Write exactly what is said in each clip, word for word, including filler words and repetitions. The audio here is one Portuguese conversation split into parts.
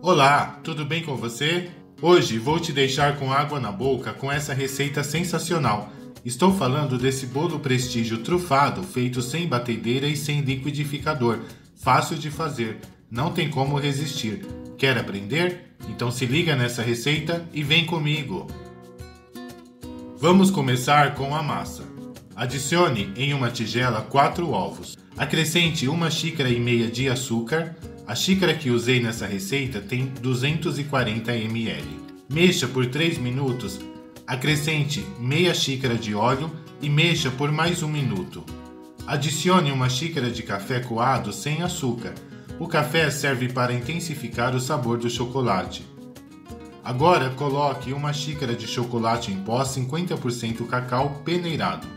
Olá, tudo bem com você? Hoje vou te deixar com água na boca com essa receita sensacional. Estou falando desse bolo prestígio trufado feito sem batedeira e sem liquidificador. Fácil de fazer, não tem como resistir. Quer aprender? Então se liga nessa receita e vem comigo! Vamos começar com a massa. Adicione em uma tigela quatro ovos. Acrescente uma xícara e meia de açúcar. A xícara que usei nessa receita tem duzentos e quarenta mililitros. Mexa por três minutos. Acrescente meia xícara de óleo e mexa por mais um minuto. Adicione uma xícara de café coado sem açúcar. O café serve para intensificar o sabor do chocolate. Agora coloque uma xícara de chocolate em pó cinquenta por cento cacau peneirado.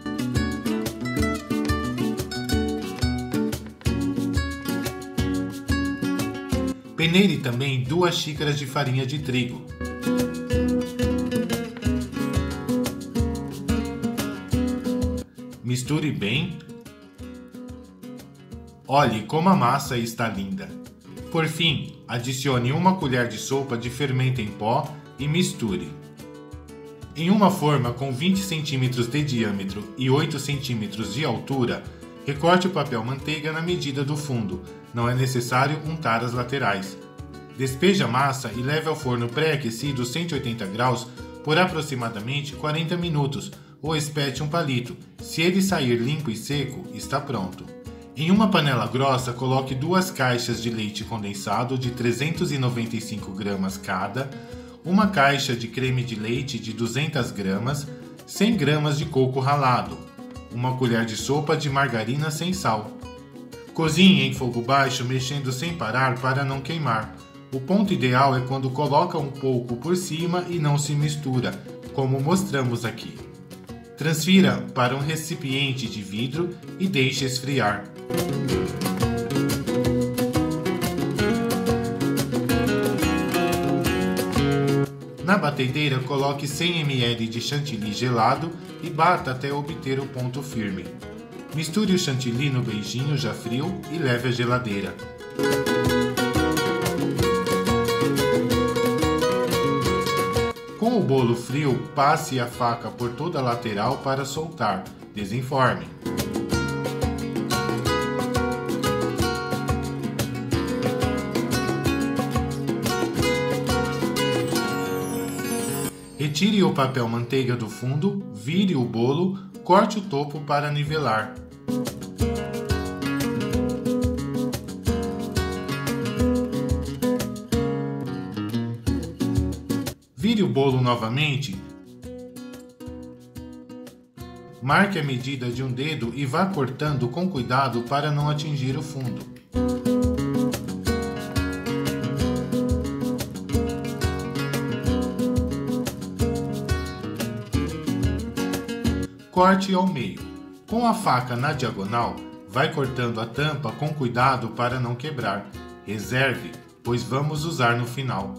Peneire também duas xícaras de farinha de trigo. Misture bem. Olhe como a massa está linda. Por fim, adicione uma colher de sopa de fermento em pó e misture. Em uma forma com vinte centímetros de diâmetro e oito centímetros de altura, recorte o papel manteiga na medida do fundo. Não é necessário untar as laterais. Despeje a massa e leve ao forno pré-aquecido cento e oitenta graus por aproximadamente quarenta minutos ou espete um palito. Se ele sair limpo e seco, está pronto. Em uma panela grossa, coloque duas caixas de leite condensado de trezentos e noventa e cinco gramas cada, uma caixa de creme de leite de duzentas gramas, cem gramas de coco ralado, uma colher de sopa de margarina sem sal. Cozinhe em fogo baixo, mexendo sem parar para não queimar. O ponto ideal é quando coloca um pouco por cima e não se mistura, como mostramos aqui. Transfira para um recipiente de vidro e deixe esfriar. Na batedeira, coloque cem mililitros de chantilly gelado e bata até obter o ponto firme. Misture o chantilly no beijinho já frio e leve à geladeira. Com o bolo frio, passe a faca por toda a lateral para soltar. Desenforme. Retire o papel manteiga do fundo, vire o bolo, corte o topo para nivelar. Vire o bolo novamente. Marque a medida de um dedo e vá cortando com cuidado para não atingir o fundo. Corte ao meio. Com a faca na diagonal, vai cortando a tampa com cuidado para não quebrar. Reserve, pois vamos usar no final.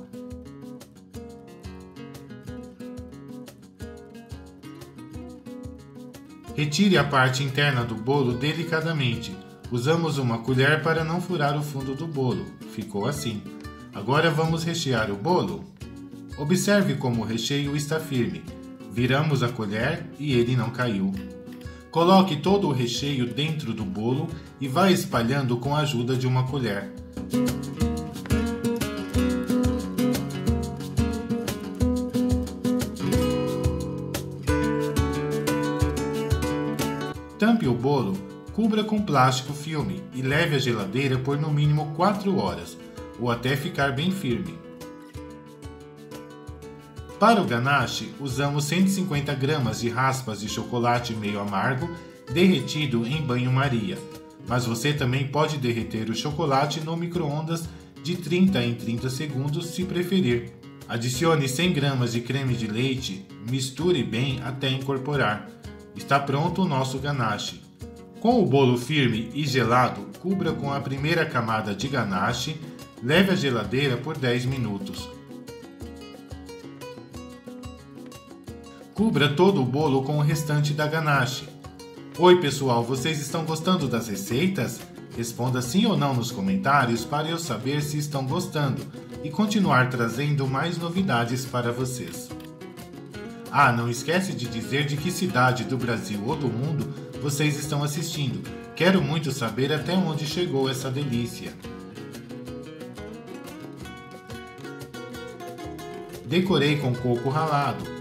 Retire a parte interna do bolo delicadamente. Usamos uma colher para não furar o fundo do bolo. Ficou assim. Agora vamos rechear o bolo. Observe como o recheio está firme. Viramos a colher e ele não caiu. Coloque todo o recheio dentro do bolo e vá espalhando com a ajuda de uma colher. Tampe o bolo, cubra com plástico filme e leve à geladeira por no mínimo quatro horas, ou até ficar bem firme. Para o ganache, usamos cento e cinquenta gramas de raspas de chocolate meio amargo derretido em banho-maria, mas você também pode derreter o chocolate no micro-ondas de trinta em trinta segundos se preferir. Adicione cem gramas de creme de leite, misture bem até incorporar. Está pronto o nosso ganache. Com o bolo firme e gelado, cubra com a primeira camada de ganache, leve à geladeira por dez minutos. Cubra todo o bolo com o restante da ganache. Oi pessoal, vocês estão gostando das receitas? Responda sim ou não nos comentários para eu saber se estão gostando e continuar trazendo mais novidades para vocês. Ah, não esquece de dizer de que cidade do Brasil ou do mundo vocês estão assistindo. Quero muito saber até onde chegou essa delícia. Decorei com coco ralado.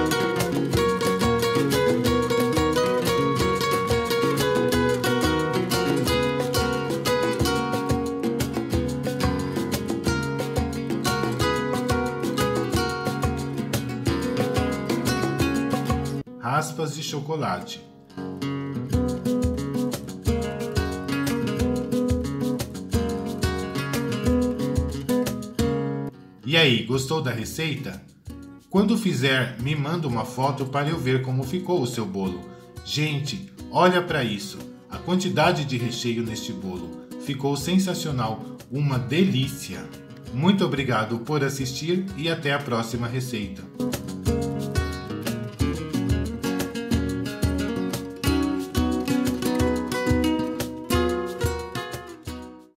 Raspas de chocolate. E aí, gostou da receita? Quando fizer, me manda uma foto para eu ver como ficou o seu bolo. Gente, olha para isso! A quantidade de recheio neste bolo ficou sensacional, uma delícia! Muito obrigado por assistir e até a próxima receita.